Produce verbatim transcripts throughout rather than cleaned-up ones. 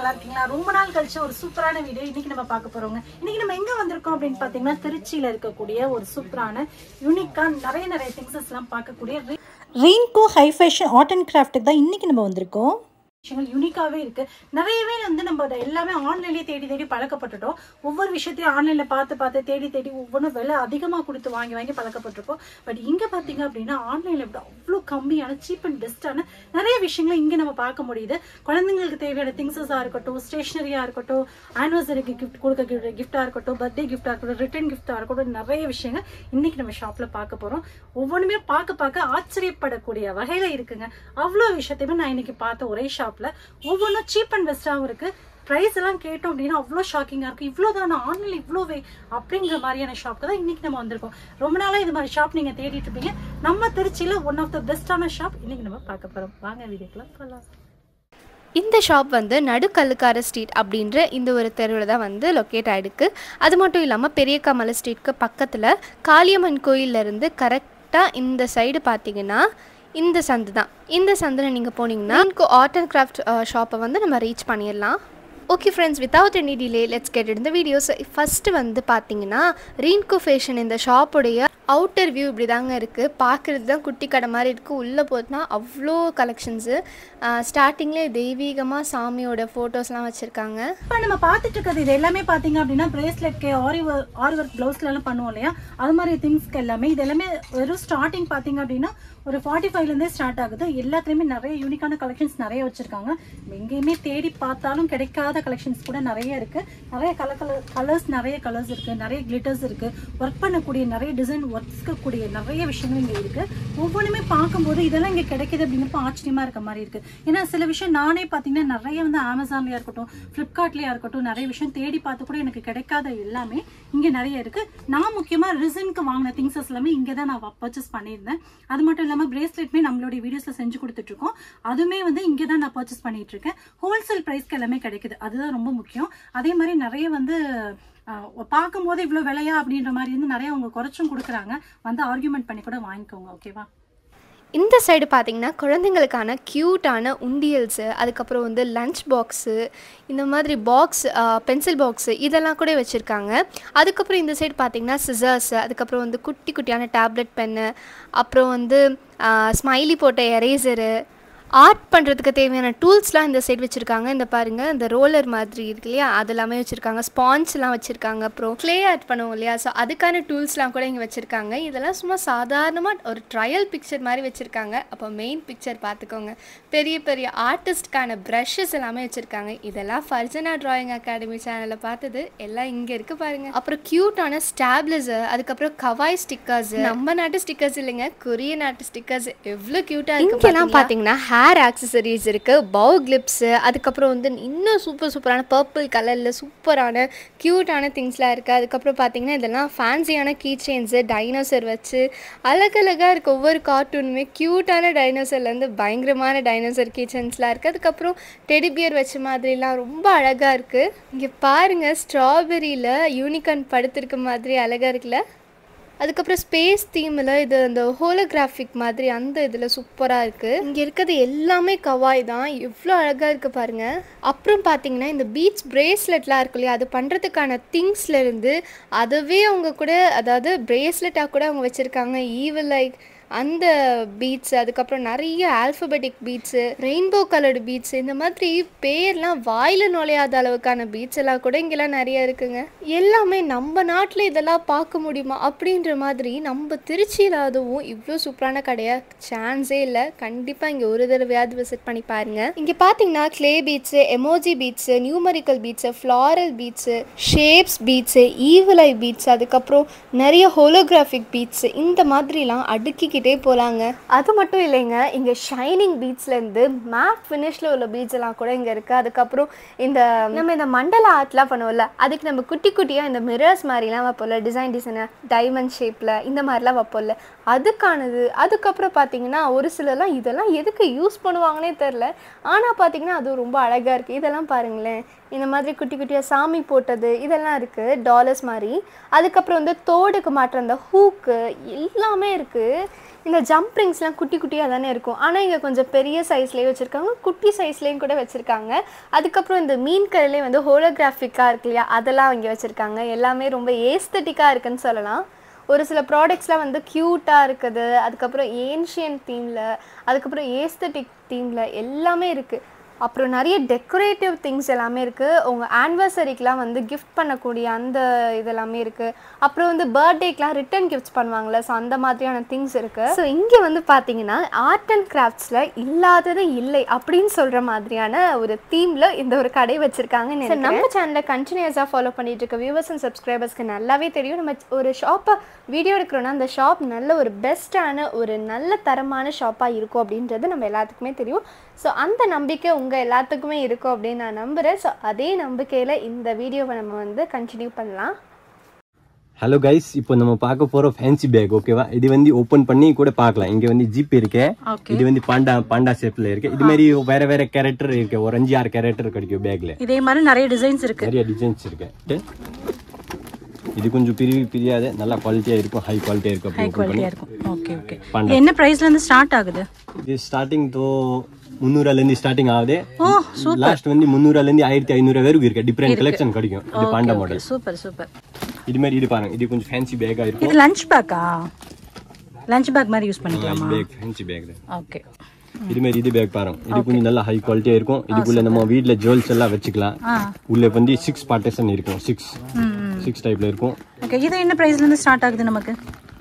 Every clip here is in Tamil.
நல்லா இருக்கீங்களா? ரொம்ப நாள் கழிச்சு ஒரு சூப்பரான வீடியோ இன்னைக்கு நம்ம பார்க்க போறோங்க. இன்னைக்கு நம்ம எங்க வந்திருக்கோம் அப்படின்னு பாத்தீங்கன்னா, திருச்சியில இருக்கக்கூடிய ஒரு சூப்பரான யூனிக்கா நிறைய நிறைய திங்ஸஸ் எல்லாம் பார்க்கக்கூடிய ரீன்கு ஹை ஃபேஷன் ஆர்ட் அண்ட் கிராஃப்ட்டுக்கு தான் இன்னைக்கு நம்ம வந்திருக்கோம். விஷயங்கள் யூனிக்காவே இருக்கு. நிறையவே வந்து நம்ம எல்லாமே ஆன்லைன்லயே தேடி தேடி பழக்கப்பட்டுட்டோம். ஒவ்வொரு விஷயத்தையும் ஆன்லைன்ல பார்த்து பார்த்து தேடி தேடி ஒவ்வொன்றும் விலை அதிகமா கொடுத்து வாங்கி வாங்கி பழக்கப்பட்டிருக்கோம். பட் இங்க பாத்தீங்க அப்படின்னா ஆன்லைன்ல அவ்வளவு கம்மியான சீப் அண்ட் பெஸ்டான நிறைய விஷயங்களை இங்க நம்ம பார்க்க முடியுது. குழந்தைங்களுக்கு தேவையான திங்ஸஸா இருக்கட்டும், ஸ்டேஷனரியா இருக்கட்டும், ஆனிவர்சரிக்கு கிஃப்ட் கொடுக்க கிஃப்டா இருக்கட்டும், பர்த்டே கிஃப்டா இருக்கட்டும், ரிட்டர்ன் கிஃப்டா இருக்கட்டும், நிறைய விஷயங்கள் இன்னைக்கு நம்ம ஷாப்ல பார்க்க போறோம். ஒவ்வொன்றுமே பார்க்க பார்க்க ஆச்சரியப்படக்கூடிய வகையில இருக்குங்க. அவ்வளவு விஷயத்தையுமே நான் இன்னைக்கு பார்த்த ஒரே ஷாப் ஒவ்வொன்றும் சீப் அண்ட் பெஸ்டாகவும் இருக்கு. பிரைஸ் எல்லாம் கேட்டோம் அப்படின்னா அவ்வளோ ஷாக்கிங்கா இருக்கு. இவ்வளோதான் ஆன்லைன்ல இவ்வளோவே அப்படிங்கிற மாதிரியான ஷாப்க்கு தான் இன்னைக்கு நம்ம வந்திருக்கோம். ரொம்ப நாளா இது மாதிரி ஷாப் நீங்க தேடிட்டு இருப்பீங்க. நம்ம திருச்சியில ஒன் ஆஃப் த பெஸ்டான ஷாப் இன்னைக்கு நம்ம பார்க்க போறோம். வாங்க வீடியோக்குலாம் போகலாம். இந்த ஷாப் வந்து நடுக்கல்லுக்கார ஸ்ட்ரீட் அப்படின்ற இந்த ஒரு தெருவில் தான் வந்து லொக்கேட் ஆகிருக்கு. அது மட்டும் இல்லாமல் பெரிய கமல ஸ்ட்ரீட்க்கு பக்கத்தில் காளியம்மன் கோயிலேருந்து கரெக்டாக இந்த சைடு பார்த்தீங்கன்னா இந்த சந்து தான். இந்த சந்தில் நீங்கள் போனீங்கன்னா ரீன்கு ஆர்ட் அண்ட் கிராஃப்ட் ஷாப்பை வந்து நம்ம ரீச் பண்ணிடலாம். Okay friends, without any delay let's get in the videos. First வந்து பார்த்தீங்கன்னா ரீன்கு ஃபேஷன் இந்த ஷாப்புடைய அவுட்டர் வியூ இப்படி தாங்க இருக்குது. பார்க்குறது தான் குட்டி கடை மாதிரி இருக்குது. உள்ளே போதுனா அவ்வளோ கலெக்ஷன்ஸு. ஸ்டார்டிங்லேயே தெய்வீகமாக சாமியோட ஃபோட்டோஸ்லாம் வச்சுருக்காங்க. இப்போ நம்ம பார்த்துட்டு இருக்கிறது இது எல்லாமே பார்த்தீங்க அப்படின்னா பிரேஸ்லெட்க்கு ஆரி ஒர்க் ஆரி ஒர்க் ப்ளவுஸ்லாம் பண்ணுவோம் இல்லையா, அது மாதிரி திங்ஸ்க்கு எல்லாமே இது எல்லாமே வெறும் ஸ்டார்டிங் பார்த்தீங்க அப்படின்னா ஒரு ஃபார்ட்டி ஃபைவ்லேருந்தே ஸ்டார்ட் ஆகுது. எல்லாத்துலேயுமே நிறைய யூனிக்கான கலெக்ஷன்ஸ் நிறைய வச்சுருக்காங்க. எங்கேயுமே தேடி பார்த்தாலும் கிடைக்காத கலெக்ஷன்ஸ் கூட நிறைய இருக்குது. நிறைய கலர் கலர் கலர்ஸ் நிறைய கலர்ஸ் இருக்குது, நிறைய கிளிட்டர்ஸ் இருக்குது, ஒர்க் பண்ணக்கூடிய நிறைய டிசைன் ஒர்க்ஸ்க்கு கூடிய நிறைய விஷயங்கள் இங்கே இருக்குது. ஒவ்வொன்றுமே பார்க்கும்போது இதெல்லாம் இங்கே கிடைக்கிது அப்படிங்கிறப்ப ஆச்சரியமாக இருக்க மாதிரி இருக்குது. ஏன்னா சில விஷயம் நானே பார்த்தீங்கன்னா நிறைய வந்து அமேசான்லேயா இருக்கட்டும், ஃப்ளிப்கார்ட்லேயா இருக்கட்டும், நிறைய விஷயம் தேடி பார்த்து கூட எனக்கு கிடைக்காத எல்லாமே இங்கே நிறைய இருக்குது. நான் முக்கியமாக ரிசனுக்கு வாங்கின திங்ஸஸ் எல்லாமே இங்கே தான் நான் பர்ச்சேஸ் பண்ணியிருந்தேன். அது மட்டும் இல்லாமல் பிரேஸ்லெட்மே நம்மளுடைய வீடியோஸ்ல செஞ்சு கொடுத்துட்டு இருக்கோம். அதுமே வந்து இங்கே தான் நான் பர்ச்சேஸ் பண்ணிட்டு இருக்கேன். ஹோல்சேல் பிரைஸ்க்கு எல்லாமே கிடைக்குது. அதுதான் ரொம்ப முக்கியம். அதே மாதிரி நிறைய வந்து பார்க்கும் போது இவ்வளோ விலையா அப்படின்ற மாதிரி வந்து நிறைய அவங்க குறைச்சும் கொடுக்குறாங்க. வந்து ஆர்கியூமெண்ட் பண்ணி கூட வாங்கிக்கோங்க. ஓகேவா? இந்த சைடு பார்த்திங்கன்னா குழந்தைங்களுக்கான க்யூட்டான உண்டியல்ஸு, அதுக்கப்புறம் வந்து லன்ச் பாக்ஸு, இந்த மாதிரி பாக்ஸ் பென்சில் பாக்ஸு இதெல்லாம் கூட வச்சுருக்காங்க. அதுக்கப்புறம் இந்த சைடு பார்த்திங்கன்னா சிசர்ஸு, அதுக்கப்புறம் வந்து குட்டி குட்டியான டேப்லெட் பென்னு, அப்புறம் வந்து ஸ்மைலி போட்ட எரேசரு, ஆர்ட் பண்ணுறதுக்கு தேவையான டூல்ஸ்லாம் இந்த சைடு வச்சுருக்காங்க. இந்த பாருங்கள், இந்த ரோலர் மாதிரி இருக்கு இல்லையா, அதெல்லாமே வச்சுருக்காங்க. ஸ்பான்ஸ்லாம் வச்சுருக்காங்க. அப்புறம் க்ளே ஆர்ட் பண்ணுவோம் இல்லையா, ஸோ அதுக்கான டூல்ஸ்லாம் கூட இங்கே வச்சுருக்காங்க. இதெல்லாம் சும்மா சாதாரணமாக ஒரு ட்ரையல் பிக்சர் மாதிரி வச்சுருக்காங்க. அப்போ மெயின் பிக்சர் பார்த்துக்கோங்க. பெரிய பெரிய ஆர்டிஸ்ட்கான ப்ரஷஸ் எல்லாமே வச்சுருக்காங்க. இதெல்லாம் ஃபர்ஜனா ட்ராயிங் அகாடமி சேனலில் பார்த்தது எல்லாம் இங்கே இருக்குது பாருங்கள். அப்புறம் க்யூட்டான ஸ்டாப்லஸர், அதுக்கப்புறம் கவாய் ஸ்டிக்கர்ஸ், நம்ம நாட்டு ஸ்டிக்கர்ஸ் இல்லைங்க, கொரிய நாட்டு ஸ்டிக்கர்ஸ் எவ்வளோ க்யூட்டாக இருக்குது. இங்கெல்லாம் பார்த்தீங்கன்னா ஹேர் ஆக்சசரிஸ் இருக்குது, பவு கிளிப்ஸு, அதுக்கப்புறம் வந்து இன்னும் சூப்பர் சூப்பரான பர்பிள் கலரில் சூப்பரான க்யூட்டான திங்ஸ்லாம் இருக்குது. அதுக்கப்புறம் பார்த்திங்கன்னா இதெல்லாம் ஃபேன்சியான கீ செயின்ஸு, டைனோசர் வச்சு அழகழகாக இருக்குது. ஒவ்வொரு கார்ட்டூனுமே க்யூட்டான டைனோசர்லேருந்து பயங்கரமான டைனோசர் கீ செயின்ஸ்லாம் இருக்குது. அதுக்கப்புறம் டெடிபியர் வச்ச மாதிரிலாம் ரொம்ப அழகாக இருக்குது. இங்கே பாருங்கள், ஸ்ட்ராபெரியில் யூனிகார்ன் படுத்திருக்க மாதிரி அழகாக இருக்குல்ல. அதுக்கப்புறம் ஸ்பேஸ் தீமில் இது அந்த ஹோலோகிராஃபிக் மாதிரி அந்த இதில் சூப்பராக இருக்குது. இங்கே இருக்கிறது எல்லாமே கவாய் தான். எவ்வளோ அழகாக இருக்குது பாருங்கள். அப்புறம் பார்த்தீங்கன்னா இந்த பீட்ஸ் பிரேஸ்லெட்லாம் இருக்கு இல்லையா, அது பண்ணுறதுக்கான திங்ஸ்லேருந்து அதுவே அவங்க கூட, அதாவது பிரேஸ்லெட்டாக கூட அவங்க வச்சுருக்காங்க. ஈவில் லைக் அந்த பீட்ஸு, அதுக்கப்புறம் நிறைய alphabetic beads, rainbow coloured beads, இந்த மாதிரி பேர்லாம் வாயில் நுழையாத அளவுக்கான பீட்ஸ் எல்லாம் கூட இங்கெல்லாம் நிறைய இருக்குங்க. எல்லாமே நம்ம நாட்டில் இதெல்லாம் பார்க்க முடியுமா அப்படின்ற மாதிரி நம்ம திருச்சியில் அதுவும் இவ்வளோ சூப்பரான கடையாக சான்ஸே இல்லை. கண்டிப்பாக இங்கே ஒரு தடவையாவது விசிட் பண்ணி பாருங்கள். இங்கே பார்த்தீங்கன்னா clay beads, emoji beads, numerical beads, floral beads, shapes beads, evil eye beads, அதுக்கப்புறம் நிறைய ஹோலோகிராஃபிக் பீட்ஸு, இந்த மாதிரிலாம் அடுக்கி போலாங்க. அது மட்டும் இல்லைங்க, இங்க ஷைனிங் பீட்ஸ்ல இருந்து மேட் ஃபினிஷ்ல உள்ள பீட்ஸ் எல்லாம் கூட இங்க இருக்கு. அதுக்கப்புறம் இந்த நம்ம இந்த மண்டல ஆர்ட்லாம் பண்ணுவோம்ல, அதுக்கு நம்ம குட்டி குட்டியா இந்த மிரர்ஸ் மாதிரிலாம் வைப்போம்ல, டிசைன் டிசைனர் டைமண்ட் ஷேப்ல இந்த மாதிரிலாம் வைப்போம்ல, அதுக்கானது. அதுக்கப்புறம் பார்த்தீங்கன்னா ஒரு சிலர்லாம் இதெல்லாம் எதுக்கு யூஸ் பண்ணுவாங்கன்னே தெரில, ஆனால் பார்த்தீங்கன்னா அது ரொம்ப அழகாக இருக்குது. இதெல்லாம் பாருங்களேன், இந்த மாதிரி குட்டி குட்டியாக சாமி போட்டது இதெல்லாம் இருக்குது, டாலர்ஸ் மாதிரி. அதுக்கப்புறம் வந்து தோடுக்கு மாட்டுற அந்த ஹூக்கு எல்லாமே இருக்குது. இந்த ஜம்ப் ரிங்ஸ்லாம் குட்டி குட்டியாக தானே இருக்கும், ஆனால் இங்கே கொஞ்சம் பெரிய சைஸ்லேயே வச்சுருக்காங்க, குட்டி சைஸ்லேயும் கூட வச்சுருக்காங்க. அதுக்கப்புறம் இந்த மீன் கரையிலே வந்து ஹோலோகிராஃபிக்காக இருக்கு இல்லையா, அதெல்லாம் இங்கே வச்சுருக்காங்க. எல்லாமே ரொம்ப ஏஸ்தட்டிக்காக இருக்குன்னு சொல்லலாம். ஒரு சில ப்ராடக்ட்ஸ்லாம் வந்து க்யூட்டாக இருக்குது, அதுக்கப்புறம் ஏன்ஷியன் தீமில், அதுக்கப்புறம் ஏஸ்தட்டிக் தீமில் எல்லாமே இருக்குது. அப்புறம் நிறைய டெக்கரேட்டிவ் திங்ஸ் எல்லாமே இருக்குது. உங்கள் ஆனிவர்சரிக்கெலாம் வந்து கிஃப்ட் பண்ணக்கூடிய அந்த இதெல்லாமே இருக்குது. அப்புறம் வந்து பர்த்டேக்கெலாம் ரிட்டன் கிஃப்ட்ஸ் பண்ணுவாங்கள்ல, ஸோ அந்த மாதிரியான திங்ஸ் இருக்குது. ஸோ இங்கே வந்து பார்த்தீங்கன்னா ஆர்ட் அண்ட் கிராஃப்ட்ஸில் இல்லாதது இல்லை அப்படின்னு சொல்கிற மாதிரியான ஒரு தீமில் இந்த ஒரு கடை வச்சுருக்காங்க. ஸோ நம்ம சேனலை கண்டினியூஸாக ஃபாலோ பண்ணிட்டு இருக்க வியூவர்ஸ் அண்ட் சப்ஸ்கிரைபர்ஸ்க்கு நல்லாவே தெரியும், நம்ம ஒரு ஷாப்பை வீடியோ எடுக்கிறோன்னா அந்த ஷாப் நல்ல ஒரு பெஸ்ட்டான ஒரு நல்ல தரமான ஷாப்பாக இருக்கும் அப்படின்றது நம்ம எல்லாத்துக்குமே தெரியும். ஸோ அந்த நம்பிக்கை உங்கள் எல்லாத்துக்குமே இருக்கும் அப்படின்னு நான் நம்புகிறேன். ஸோ அதே நம்பிக்கையில் இந்த வீடியோவை நம்ம வந்து கண்டினியூ பண்ணலாம். ஹலோ கைஸ், இப்போ நம்ம பார்க்க போகிற ஃபேன்சி பேக் ஓகேவா? இது வந்து ஓப்பன் பண்ணி கூட பார்க்கலாம். இங்கே வந்து ஜிப் இருக்கு, இது வந்து பாண்டா பாண்டா ஷேப்ல இருக்கு. இது மாதிரி வேற வேற கேரக்டர் இருக்கு, ஒரு அஞ்சு ஆறு கேரக்டர் கிடைக்கும் பேக்ல. இதே மாதிரி நிறைய டிசைன்ஸ் இருக்கு, நிறைய டிசைன்ஸ் இருக்கு. இது கொஞ்சம் பிரிவி பிரியாத நல்ல குவாலிட்டியா இருக்கும், ஹை குவாலிட்டியா இருக்கும். ஹை குவாலிட்டியா இருக்கும். Okay okay. என்ன பிரைஸ்ல இருந்து ஸ்டார்ட் ஆகுது? இது ஸ்டார்டிங் தோ முந்நூறுல இருந்து ஸ்டார்டிங் ஆகுது. லாஸ்ட் வந்து முந்நூறுல இருந்து ஆயிரத்தி ஐநூறு வரைக்கும் இருக்கு. டிஃபரெண்ட் கலெக்ஷன் கிடைக்கும். இது பாண்டா மாடல். Super super. இது மாதிரி இது பாருங்க, இது கொஞ்சம் ஃபேன்சி பேக்கா இருக்கும். இது லஞ்ச் பேக்கா? லஞ்ச் பேக் மாதிரி யூஸ் பண்ணிக்கலாமா? Bag fancy bag. ஓகே. இது மாதிரி இது பேக் பாருங்க, இது கொஞ்சம் நல்ல ஹை குவாலிட்டியா இருக்கும். இதுக்குள்ள நம்ம வீட்ல ஜுவல்ஸ் எல்லாம் வச்சுக்கலாம். உள்ள வந்து சிக்ஸ் பார்ட்டிஷன் இருக்கும், சிக்ஸ் சிக்ஸ் டைப்ல இருக்கும். ஓகே. இது என்ன பிரைஸ்ல இருந்து ஸ்டார்ட் ஆகுது நமக்கு?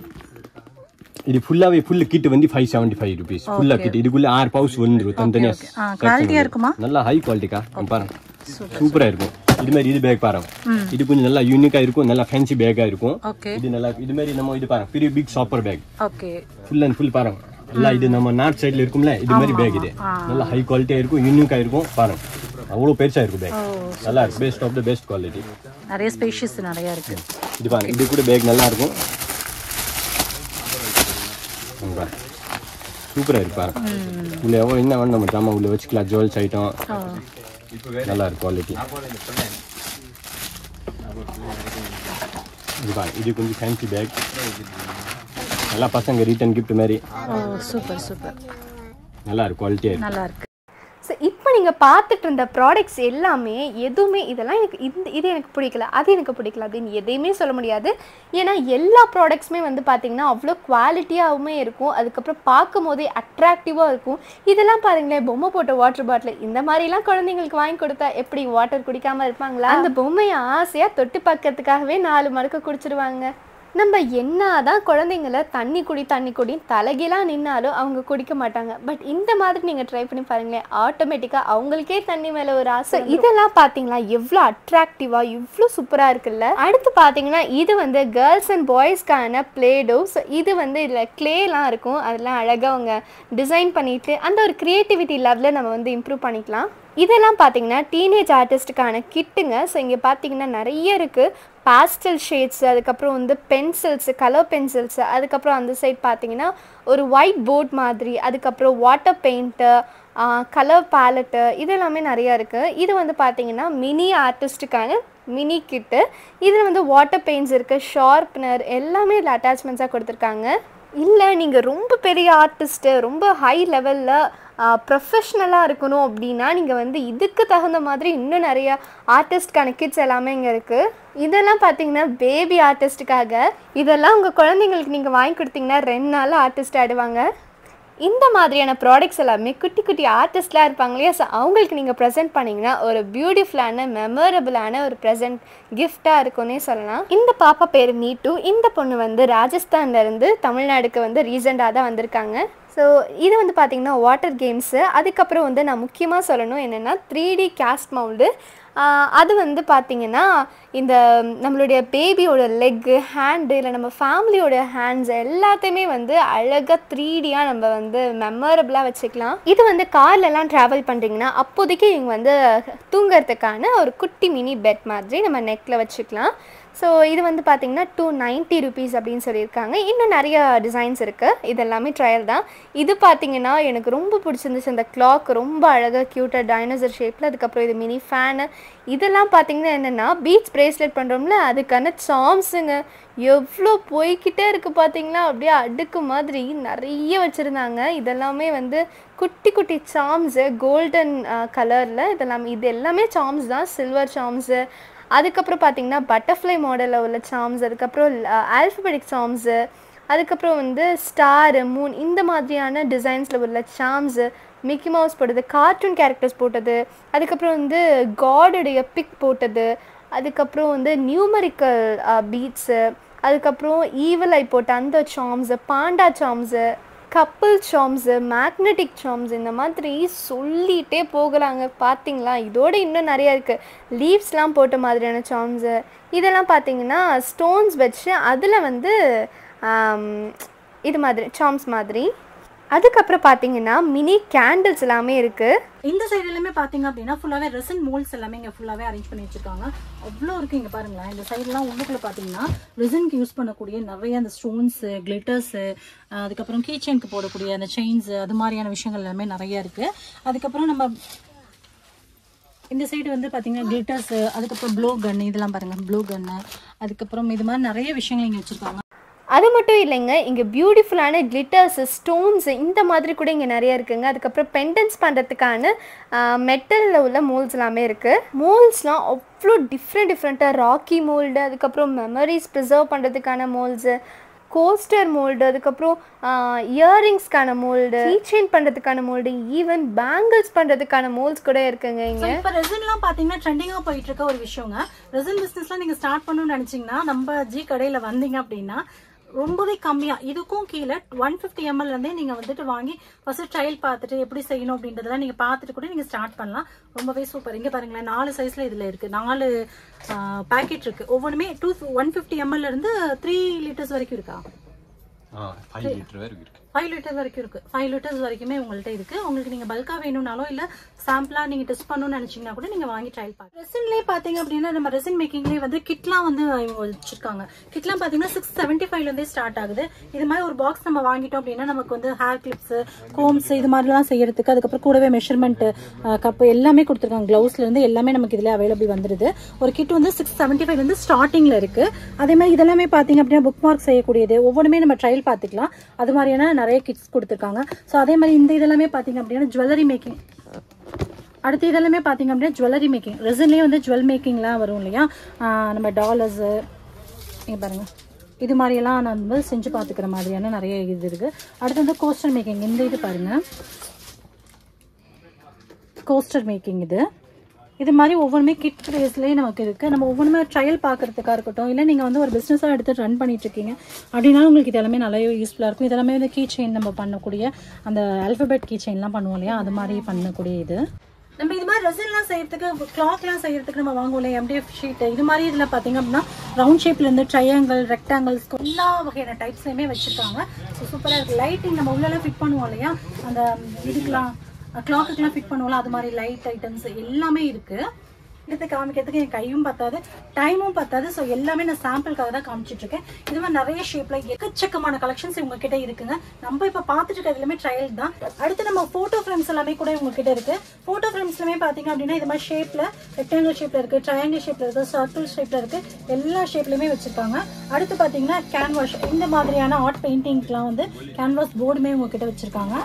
இது ஃபுல்லாவே ஃபுல் கிட் வந்து ஃபைவ் செவன்டி ஃபைவ் ருபீஸ் ஃபுல்லா கிட். இதுக்குள்ள ஆறு பவுச் வந்துரும் தனித்தனியா. குவாலிட்டியா இருக்குமா? நல்லா ஹை குவாலிட்டிக்கா பாருங்க, சூப்பரா இருக்கும். இது மாதிரி இது பேக் பாருங்க, இது கொஞ்சம் நல்லா யூனிக்கா இருக்கும், நல்லா ஃபேன்சி பேக்கா இருக்கும். இது நல்லா இது மாதிரி நம்ம இது பாருங்க, பெரிய big shopper bag. Okay. Full and full பாருங்க, எல்லாம் இது நம்ம நார்த் சைடுல இருக்கும்ல, இது மாதிரி பேக். இது நல்லா ஹை குவாலிட்டியா இருக்கும், யூனிக்கா இருக்கும். பாருங்க அவ்வளவு பெருசா இருக்கும் பேக், நல்லா இருக்கு. Best of the best quality. நிறைய ஸ்பேஷியஸ் நிறைய இருக்கு. இது பாருங்க, இது கூட பேக் நல்லா இருக்கும், சூப்பரா இருக்கு பாருங்க. உள்ள எவ்வளவு என்ன வேணும் நம்ம ஜாமா உள்ள வச்சுக்கலாம், ஜுவல்ஸ் ஐட்டம் நல்லா இருக்கு குவாலிட்டி. இது பாருங்க, இது கொஞ்சம் ஃபேன்சி பேக், நல்லா பசங்க ரிட்டர்ன் கிஃப்ட் மாதிரி. சூப்பர் சூப்பர், நல்லா இருக்கு குவாலிட்டியா இருக்கு, நல்லா இருக்கு. ஸோ இப்போ நீங்கள் பார்த்துட்டு இருந்த ப்ராடக்ட்ஸ் எல்லாமே எதுவுமே இதெல்லாம் எனக்கு இந்த இது எனக்கு பிடிக்கல, அது எனக்கு பிடிக்கல அப்படின்னு எதையுமே சொல்ல முடியாது. ஏன்னா எல்லா ப்ராடக்ட்ஸுமே வந்து பார்த்திங்கன்னா அவ்வளோ குவாலிட்டியாகவுமே இருக்கும், அதுக்கப்புறம் பார்க்கும் போதே அட்ராக்டிவாக இருக்கும். இதெல்லாம் பாருங்களேன், பொம்மை போட்ட வாட்டர் பாட்டில், இந்த மாதிரிலாம் குழந்தைங்களுக்கு வாங்கி கொடுத்தா எப்படி வாட்டர் குடிக்காமல் இருப்பாங்களா? அந்த பொம்மையை ஆசையாக தொட்டு பார்க்கறதுக்காகவே நாலு மடக்கு குடிச்சிருவாங்க. நம்ம என்ன தான் குழந்தைங்கள தண்ணி குடி தண்ணி குடி தலைகீழாக நின்னாலும் அவங்க குடிக்க மாட்டாங்க. பட் இந்த மாதிரி நீங்கள் ட்ரை பண்ணி பாருங்களேன், ஆட்டோமேட்டிக்காக அவங்களுக்கே தண்ணி மேலே ஒரு ஆசை. இதெல்லாம் பார்த்தீங்களா எவ்வளோ அட்ராக்டிவாக இவ்வளோ சூப்பராக இருக்குல்ல. அடுத்து பார்த்தீங்கன்னா இது வந்து கேர்ள்ஸ் அண்ட் பாய்ஸ்க்கான பிளேடோஸ். இது வந்து இதில் கிளேலாம் இருக்கும், அதெல்லாம் அழகாக அவங்க டிசைன் பண்ணிட்டு அந்த ஒரு க்ரியேட்டிவிட்டி லெவலில் நம்ம வந்து இம்ப்ரூவ் பண்ணிக்கலாம். இதெல்லாம் பார்த்தீங்கன்னா டீனேஜ் ஆர்டிஸ்ட்டுக்கான கிட்டுங்க. ஸோ இங்கே பார்த்தீங்கன்னா நிறைய இருக்குது, பாஸ்டல் ஷேட்ஸ், அதுக்கப்புறம் வந்து பென்சில்ஸு, கலர் பென்சில்ஸு, அதுக்கப்புறம் அந்த சைட் பார்த்தீங்கன்னா ஒரு ஒயிட் போர்ட் மாதிரி, அதுக்கப்புறம் வாட்டர் பெயிண்ட்டு, கலர் பேலட்டு, இதெல்லாமே நிறையா இருக்குது. இது வந்து பார்த்தீங்கன்னா மினி ஆர்டிஸ்ட்டுக்கான மினி கிட்டு. இதில் வந்து வாட்டர் பெயிண்ட்ஸ் இருக்குது, ஷார்ப்னர் எல்லாமே இதில் அட்டாச்மெண்ட்ஸாக கொடுத்துருக்காங்க. இல்லை நீங்கள் ரொம்ப பெரிய ஆர்டிஸ்ட்டு, ரொம்ப ஹை லெவலில் ப்ரொஃபஷ்னலாக இருக்கணும் அப்படின்னா நீங்கள் வந்து இதுக்கு தகுந்த மாதிரி இன்னும் நிறையா ஆர்டிஸ்ட்கான கிட்ஸ் எல்லாமே இங்கே இருக்குது. இதெல்லாம் பார்த்தீங்கன்னா பேபி ஆர்டிஸ்ட்டுக்காக. இதெல்லாம் உங்கள் குழந்தைங்களுக்கு நீங்கள் வாங்கி கொடுத்தீங்கன்னா ரெண்டு நாள் ஆர்டிஸ்ட் ஆடுவாங்க. இந்த மாதிரியான ப்ராடக்ட்ஸ் எல்லாமே குட்டி குட்டி ஆர்டிஸ்ட்லாம் இருப்பாங்க இல்லையா, ஸோ அவங்களுக்கு நீங்கள் ப்ரெசென்ட் பண்ணிங்கன்னா ஒரு பியூட்டிஃபுல்லான மெமரபிளான ஒரு ப்ரெசென்ட் கிஃப்டாக இருக்குன்னே சொல்லலாம். இந்த பாப்பா பேர் நீட்டு. இந்த பொண்ணு வந்து ராஜஸ்தான்லேருந்து தமிழ்நாடுக்கு வந்து ரீசெண்டாக தான் வந்திருக்காங்க. ஸோ இது வந்து பார்த்திங்கன்னா வாட்டர் கேம்ஸு. அதுக்கப்புறம் வந்து நான் முக்கியமாக சொல்லணும் என்னென்னா த்ரீ டி கேஸ்ட் மவுல்டு. அது வந்து பார்த்திங்கன்னா இந்த நம்மளுடைய பேபியோட லெக்கு, ஹேண்டு, இல்லை நம்ம ஃபேமிலியோட ஹேண்ட்ஸ் எல்லாத்தையுமே வந்து அழகாக த்ரீ டியாக நம்ம வந்து மெமரபிளாக வச்சுக்கலாம். இது வந்து கார்லலாம் ட்ராவல் பண்ணுறீங்கன்னா அப்போதைக்கு இவங்க வந்து தூங்கிறதுக்கான ஒரு குட்டி மினி பெட் மாதிரி நம்ம நெக்கில் வச்சுக்கலாம். ஸோ இது வந்து பார்த்திங்கன்னா டூ நைன்ட்டி ருபீஸ் அப்படின்னு சொல்லியிருக்காங்க. இன்னும் நிறைய டிசைன்ஸ் இருக்குது, இது எல்லாமே ட்ரையல் தான். இது பார்த்திங்கன்னா எனக்கு ரொம்ப பிடிச்சிருந்துச்சு, அந்த கிளாக் ரொம்ப அழகாக க்யூட்டாக டைனோசர் ஷேப்பில். அதுக்கப்புறம் இது மினி ஃபேனு, இதெல்லாம் பார்த்தீங்கன்னா என்னென்னா பீட்ஸ் ப்ரேஸ்லெட் பண்ணுறோம்ல அதுக்கான சாம்ஸுங்க எவ்வளோ போய்கிட்டே இருக்குது பார்த்தீங்களா, அப்படியே அடுக்கு மாதிரி நிறைய வச்சுருந்தாங்க. இதெல்லாமே வந்து குட்டி குட்டி சாம்ஸு கோல்டன் கலரில் இதெல்லாம் இது எல்லாமே சாம்ஸ் தான், சில்வர் சாம்ஸு. அதுக்கப்புறம் பார்த்திங்கன்னா பட்டர்ஃப்ளை மாடலில் உள்ள சாம்ஸ், அதுக்கப்புறம் ஆல்ஃபபெட்டிக் சாம்ஸு, அதுக்கப்புறம் வந்து ஸ்டாரு மூன் இந்த மாதிரியான டிசைன்ஸில் உள்ள சாம்ஸு, மிக்கி மவுஸ் போட்டது, கார்ட்டூன் கேரக்டர்ஸ் போட்டது, அதுக்கப்புறம் வந்து காடுடைய பிக் போட்டது, அதுக்கப்புறம் வந்து நியூமரிக்கல் பீட்ஸு, அதுக்கப்புறம் ஈவில் ஐ போட்ட அந்த charms, panda charms, couple charms, magnetic charms, இந்த மாதிரி சொல்லிகிட்டே போகலாங்க. பார்த்திங்களா, இதோடு இன்னும் நிறையா இருக்குது. லீவ்ஸ்லாம் போட்ட மாதிரியான சாம்ஸு, இதெல்லாம் பார்த்திங்கன்னா ஸ்டோன்ஸ் வச்சு அதில் வந்து இது மாதிரி சாம்ஸ் மாதிரி. அதுக்கப்புறம் பார்த்தீங்கன்னா மினி கேண்டில்ஸ் எல்லாமே இருக்குது. இந்த சைடு எல்லாமே பார்த்தீங்க அப்படின்னா ஃபுல்லாகவே ரெசின் மோல்ட்ஸ் எல்லாமே இங்கே ஃபுல்லாகவே அரேஞ்ச் பண்ணி வச்சுருக்காங்க. அவ்வளோ இருக்குது இங்கே பாருங்களேன். இந்த சைட்லாம் உள்ளுக்குள்ளே பார்த்தீங்கன்னா ரெசின்க்கு யூஸ் பண்ணக்கூடிய நிறைய அந்த ஸ்டோன்ஸு, கிளிட்டர்ஸு, அதுக்கப்புறம் கீ செயினுக்கு போடக்கூடிய அந்த செயின்ஸு, அது மாதிரியான விஷயங்கள் எல்லாமே நிறையா இருக்குது. அதுக்கப்புறம் நம்ம இந்த சைடு வந்து பார்த்தீங்கன்னா கிளிட்டர்ஸு, அதுக்கப்புறம் ப்ளோ கன்னு, இதெல்லாம் பாருங்கள் ப்ளோ கன்னு, அதுக்கப்புறம் இது மாதிரி நிறைய விஷயங்கள் இங்கே வச்சுருக்காங்க. அது மட்டும் இல்லைங்க, இங்கே பியூட்டிஃபுல்லான கிளிட்டர்ஸு, ஸ்டோன்ஸு இந்த மாதிரி கூட இங்கே நிறையா இருக்குங்க. அதுக்கப்புறம் பெண்டன்ஸ் பண்ணுறதுக்கான மெட்டலில் உள்ள மோல்ஸ் எல்லாமே இருக்குது. மோல்ஸ்லாம் அவ்வளோ டிஃப்ரெண்ட் டிஃப்ரெண்ட்டாக ராக்கி மோல்டு, அதுக்கப்புறம் மெமரிஸ் ப்ரிசர்வ் பண்ணுறதுக்கான மோல்ஸு, கோஸ்டர் மோல்டு, அதுக்கப்புறம் இயரிங்ஸ்க்கான மோல்டு, கீச்செயின் பண்ணுறதுக்கான மோல்டு, ஈவன் பேங்கிள்ஸ் பண்ணுறதுக்கான மோல்ஸ் கூட இருக்குங்க இங்கே. இப்போ ரெசின்லாம் பார்த்தீங்கன்னா ட்ரெண்டிங்காக போயிட்டு இருக்க ஒரு விஷயங்க. ரெசின் பிஸ்னஸ்லாம் நீங்கள் ஸ்டார்ட் பண்ணணும்னு நினச்சிங்கன்னா நம்ம ஜி கடையில் வந்தீங்க அப்படின்னா ரொம்பவே கம்மியாக இதுக்கும் கீழே ஒன் ஃபிஃப்டி எம்எல்லேருந்தே நீங்கள் வந்துட்டு வாங்கி ஃபர்ஸ்ட் ட்ரையல் பார்த்துட்டு எப்படி செய்யணும் அப்படின்றதெல்லாம் நீங்கள் பார்த்துட்டு கூட நீங்கள் ஸ்டார்ட் பண்ணலாம். ரொம்பவே சூப்பர். இங்கே பாருங்களேன், நாலு சைஸில் இதில் இருக்குது, நாலு பேக்கெட் இருக்குது. ஒவ்வொன்றுமே டூ ஒன் ஃபிஃப்டி எம்எல்லேருந்து த்ரீ லிட்டர்ஸ் வரைக்கும் இருக்கா? ஃபைவ் லிட்டர் வரைக்கும் இருக்கு. ஃபைவ் லிட்டர்ஸ் வரைக்குமே உங்கள்கிட்ட இருக்கு. உங்களுக்கு நீங்க பல்கா வேணும்னாலும் இல்ல சாம்பிளா நீங்க டெஸ்ட் பண்ணணும்னு நினைச்சீங்கன்னா கூட நீங்க வாங்கி ட்ரையல் பாருங்க. ரெசின்லயே பாத்தீங்க அப்படின்னா நம்ம ரெசின் மேக்கிங்லயே வந்து கிட்லாம் வந்து இவங்க வச்சிருக்காங்க. கிட்லாம் பாத்தீங்கன்னா சிக்ஸ் செவன்டி ஃபைவ்ல இருந்தே ஸ்டார்ட் ஆகுது. இது மாதிரி ஒரு பாக்ஸ் நம்ம வாங்கிட்டோம் அப்படின்னா நமக்கு வந்து ஹேர் கிளிப்ஸ், கோம்ஸ் இது மாதிரிலாம் செய்யறதுக்கு, அதுக்கப்புறம் கூடவே மெஷர்மெண்ட் கப்பு எல்லாமே கொடுத்துருக்காங்க. கிளவுஸ்ல இருந்து எல்லாமே நமக்கு இதுல அவைலபிள் வந்துருது. ஒரு கிட் வந்து சிக்ஸ் செவன்டி ஃபைவ் வந்து ஸ்டார்டிங்ல இருக்கு. அதே மாதிரி இதெல்லாமே பாத்தீங்க அப்படின்னா புக் மார்க் செய்யக்கூடியது, ஒவ்வொன்றுமே நம்ம ட்ரையல் பார்த்துக்கலாம். அது மாதிரியான நிறைய கிட்ஸ் கொடுத்துருக்காங்க. ஸோ அதே மாதிரி இந்த இதெல்லாமே பார்த்தீங்க அப்படின்னா ஜுவல்லரி மேக்கிங். அடுத்து இதெல்லாமே பார்த்தீங்க அப்படின்னா ஜுவல்லரி மேக்கிங். ரெசின்லேயே வந்து ஜுவல் மேக்கிங்லாம் வரும் இல்லையா, நம்ம டாலர்ஸு இங்கே பாருங்கள், இது மாதிரியெல்லாம் நான் வந்து செஞ்சு பார்த்துக்கிற மாதிரியான நிறைய இது இருக்குது. அடுத்து வந்து கோஸ்டர் மேக்கிங். இந்த இது பாருங்கள், கோஸ்டர் மேக்கிங். இது இது மாதிரி ஒவ்வொன்றுமே கிட் ப்ரைஸ்லேயே நமக்கு இருக்குது. நம்ம ஒவ்வொன்றுமே ட்ரையல் பார்க்குறதுக்காக இருக்கட்டும், இல்லை நீங்கள் வந்து ஒரு பிஸ்னஸாக எடுத்து ரன் பண்ணிட்டுருக்கீங்க அப்படின்னாலும் உங்களுக்கு இது எல்லாமே நல்லாவே யூஸ்ஃபுல்லாக இருக்கும். இதெல்லாமே வந்து கீ செயின் நம்ம பண்ணக்கூடிய அந்த ஆல்ஃபபெட் கீ செயின்லாம் பண்ணுவோம் இல்லையா, அது மாதிரி பண்ணக்கூடிய இது. நம்ம இது மாதிரி ரெசின்லாம் செய்யறதுக்கு, கிளாத்லாம் செய்யறதுக்கு நம்ம வாங்குவோம் இல்லையா எம்டிஎஃப் ஷீட், இது மாதிரி இதில் பார்த்தீங்க அப்படின்னா ரவுண்ட் ஷேப்லேருந்து ட்ரையாங்கிள், ரெக்டாங்கிள்ஸ் எல்லா வகையான டைப்ஸ்லையுமே வச்சுருக்காங்க. ஸோ சூப்பராக இருக்குது. லைட்டிங் நம்ம உள்ளெல்லாம் ஃபிட் பண்ணுவோம் இல்லையா, அந்த இதுக்கெலாம் கிளாக்குக்கெல்லாம் ஃபிட் பண்ணுவோம்ல, அது மாதிரி லைட் ஐட்டம்ஸ் எல்லாமே இருக்குது. எடுத்து காமிக்கிறதுக்கு என் கையும் பத்தாது, டைமும் பத்தாது. ஸோ எல்லாமே நான் சாம்பிளுக்காக தான் காமிச்சிட்டு இருக்கேன். இது மாதிரி நிறைய ஷேப்ல எக்கச்சக்கமான கலெக்ஷன்ஸ் உங்ககிட்ட இருக்குங்க. நம்ம இப்போ பார்த்துட்டு இருக்க எல்லாமே ட்ரையல் தான். அடுத்து நம்ம போட்டோ ஃப்ரேம்ஸ் எல்லாமே கூட உங்ககிட்ட இருக்கு. போட்டோ ஃப்ரேம்ஸ்லாமே பார்த்தீங்க அப்படின்னா இது மாதிரி ஷேப்ல, ரெக்டாங்கிள் ஷேப்ல இருக்கு, ட்ரையாங்கிள் ஷேப்ல இருக்கு, சர்க்கிள் ஷேப்ல இருக்கு, எல்லா ஷேப்லயுமே வச்சிருக்காங்க. அடுத்து பார்த்தீங்கன்னா கேன்வாஸ், இந்த மாதிரியான ஆர்ட் பெயிண்டிங்லாம் வந்து கேன்வாஸ் போர்டுமே உங்ககிட்ட வச்சிருக்காங்க.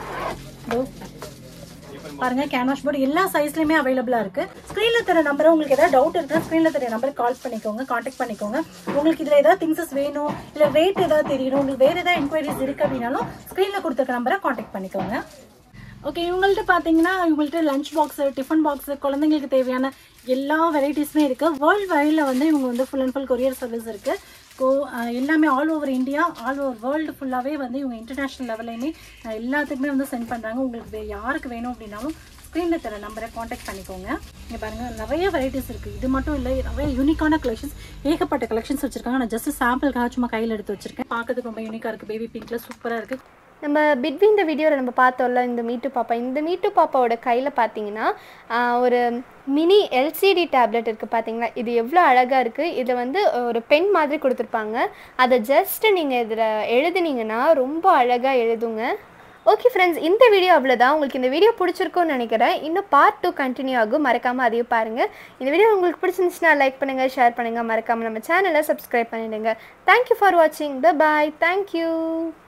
பாருங்க, கேன்வாஸ் போர்டு எல்லா சைஸ்லயுமே அவைலபிளா இருக்கு. ஸ்கிரீன்ல தர நம்பர், உங்களுக்கு ஏதாவது டவுட் இருக்குன்னா ஸ்கிரீன்ல தர நம்பர் கால் பண்ணிக்கோங்க, கான்டாக்ட் பண்ணிக்கோங்க. உங்களுக்கு இதுல ஏதாவது திங்ஸஸ் வேணும், இல்ல ரேட் ஏதாவது தெரியணும், உங்களுக்கு வேற ஏதாவது என்கொயரிஸ் இருக்கு அப்படின்னாலும் ஸ்கிரீன்ல கொடுத்துருக்க நம்பரை கான்டாக்ட் பண்ணிக்கோங்க. ஓகே, இவங்கள்ட்ட பாத்தீங்கன்னா இவங்கள்ட்ட லஞ்ச் பாக்ஸ், டிஃபன் பாக்ஸ், குழந்தைங்களுக்கு தேவையான எல்லா வெரைட்டிஸுமே இருக்கு. வேர்ல்டு வைட்ல வந்து இவங்க வந்து full and full courier service இருக்கு. கோ எல்லாமே all over India, all over world ஃபுல்லாகவே வந்து இவங்க இன்டர்நேஷ்னல் லெவல்லையுமே எல்லாத்துக்குமே வந்து சென்ட் பண்ணுறாங்க. உங்களுக்கு யாருக்கு வேணும் அப்படின்னாலும் ஸ்க்ரீனில் தர நம்பரை காண்டாக்ட் பண்ணிக்கோங்க. இங்கே பாருங்கள், நிறைய வெரைட்டிஸ் இருக்குது. இது மட்டும் இல்லை, நிறைய யூனிக்கான கலெக்ஷன்ஸ், ஏகப்பட்ட கலெக்ஷன்ஸ் வச்சுருக்காங்க. நான் ஜஸ்ட் சாம்பிளுக்காக சும்மா கையில் எடுத்து வச்சுருக்கேன். பார்க்கறதுக்கு ரொம்ப யூனிக்காக இருக்குது. பேபி பிங்க்கில் சூப்பராக இருக்குது. நம்ம பிட்வீன் இந்த வீடியோவில் நம்ம பார்த்தோம்ல இந்த மீட்டு பாப்பா, இந்த மீட்டு பாப்பாவோட கையில் பார்த்தீங்கன்னா ஒரு மினி எல்சிடி டேப்லெட் இருக்குது. பார்த்தீங்களா, இது எவ்வளோ அழகாக இருக்குது. இதில் வந்து ஒரு பென் மாதிரி கொடுத்துருப்பாங்க. அதை ஜஸ்ட்டு நீங்கள் இதில் எழுதுனீங்கன்னா ரொம்ப அழகாக எழுதுங்க. ஓகே ஃப்ரெண்ட்ஸ், இந்த வீடியோ அவ்வளோதான். உங்களுக்கு இந்த வீடியோ பிடிச்சிருக்கும்னு நினைக்கிறேன். இன்னும் பார்ட் டூ கண்டினியூ ஆகும். மறக்காமல் அதையும் பாருங்கள். இந்த வீடியோ உங்களுக்கு பிடிச்சிருந்துச்சுன்னா லைக் பண்ணுங்கள், ஷேர் பண்ணுங்கள். மறக்காமல் நம்ம சேனலை சப்ஸ்கிரைப் பண்ணிடுங்க. தேங்க்யூ ஃபார் வாட்சிங். Bye bye. தேங்க்யூ.